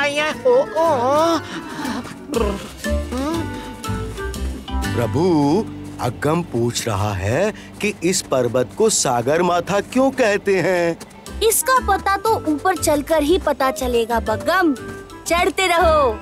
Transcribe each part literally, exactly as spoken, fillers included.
या या ओ ओ। प्रभु, अगम पूछ रहा है कि इस पर्वत को सागर माथा क्यों कहते हैं? इसका पता तो ऊपर चलकर ही पता चलेगा बग्गम। चढ़ते रहो।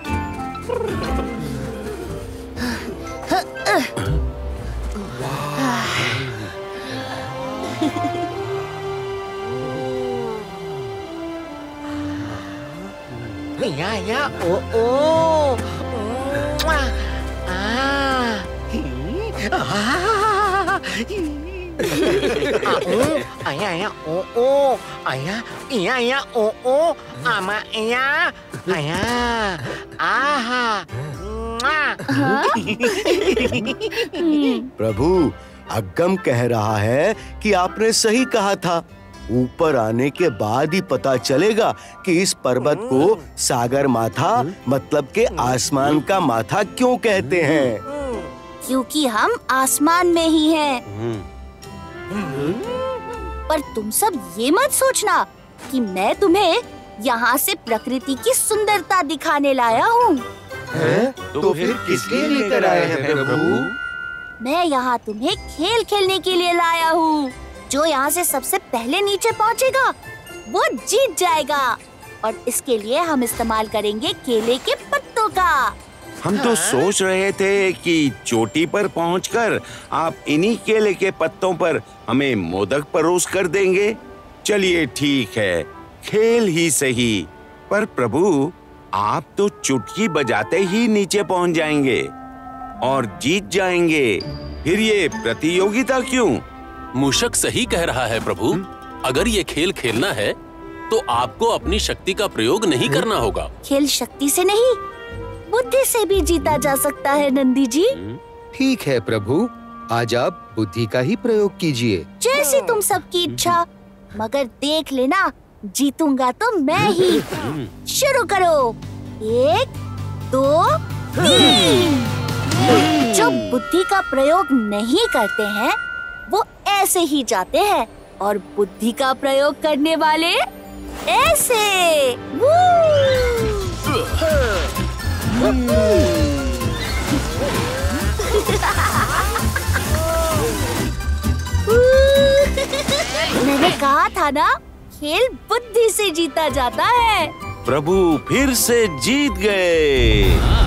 या या ओ ओ। आ आया आया ओ ओ आया या या ओ ओ आमा या आया आहा। प्रभु, अगम कह रहा है कि आपने सही कहा था। ऊपर आने के बाद ही पता चलेगा कि इस पर्वत को सागर माथा मतलब के आसमान का माथा क्यों कहते हैं। क्योंकि हम आसमान में ही हैं। पर तुम सब ये मत सोचना कि मैं तुम्हें यहाँ से प्रकृति की सुंदरता दिखाने लाया हूँ। तो, तो फिर किसके लिए लेकर आए हैं प्रभु? मैं यहाँ तुम्हें खेल खेलने के लिए लाया हूँ। जो यहाँ से सबसे पहले नीचे पहुँचेगा वो जीत जाएगा। और इसके लिए हम इस्तेमाल करेंगे केले के पत्तों का। हम तो सोच रहे थे कि चोटी पर पहुंचकर आप इन्हीं केले के पत्तों पर हमें मोदक परोस कर देंगे। चलिए ठीक है, खेल ही सही। पर प्रभु, आप तो चुटकी बजाते ही नीचे पहुंच जाएंगे और जीत जाएंगे। फिर ये प्रतियोगिता क्यों? मूषक सही कह रहा है प्रभु। अगर ये खेल खेलना है तो आपको अपनी शक्ति का प्रयोग नहीं करना होगा। खेल शक्ति से नहीं, बुद्धि से भी जीता जा सकता है नंदी जी। ठीक है प्रभु, आज आप बुद्धि का ही प्रयोग कीजिए। जैसी तुम सबकी इच्छा, मगर देख लेना जीतूंगा तो मैं ही। शुरू करो। एक, दो, तीन। जो बुद्धि का प्रयोग नहीं करते हैं वो ऐसे ही जाते हैं, और बुद्धि का प्रयोग करने वाले ऐसे। मैंने कहा था ना, खेल बुद्धि से जीता जाता है। प्रभु फिर से जीत गए।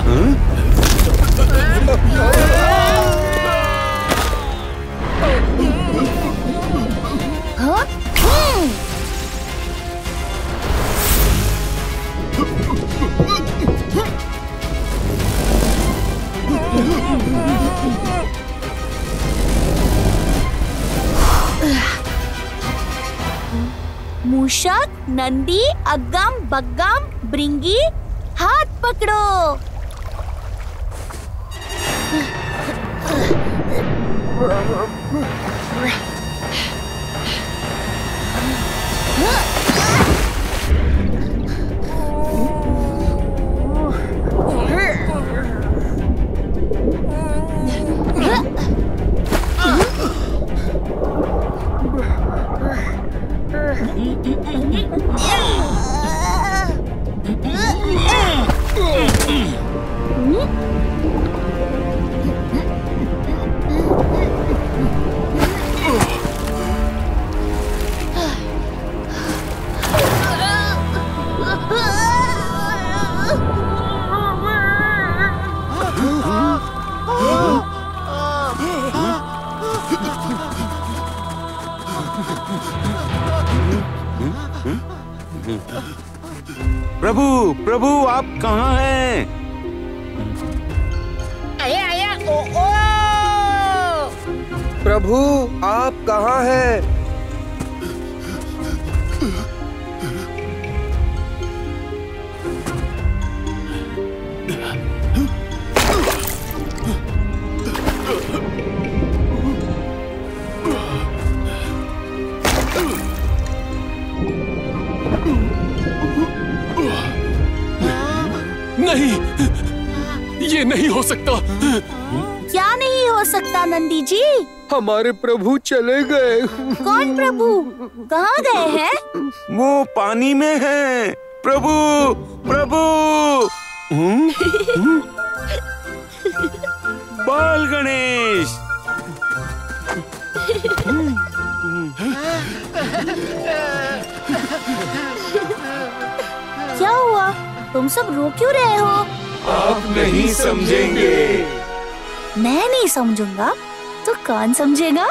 हाँ? मूषक, नंदी, अगम, बग्गम, ब्रिंगी, हाथ पकड़ो। प्रभु, प्रभु आप कहाँ हैं? आया आया ओ ओ। प्रभु आप कहाँ हैं? नहीं, ये नहीं हो सकता। क्या नहीं हो सकता नंदी जी? हमारे प्रभु चले गए। कौन प्रभु? कहाँ गए हैं? वो पानी में हैं। प्रभु प्रभु हम्म? हम्म? बाल गणेश। क्या हुआ? तुम सब रो क्यों रहे हो? आप नहीं समझेंगे। मैं नहीं समझूंगा तो कौन समझेगा?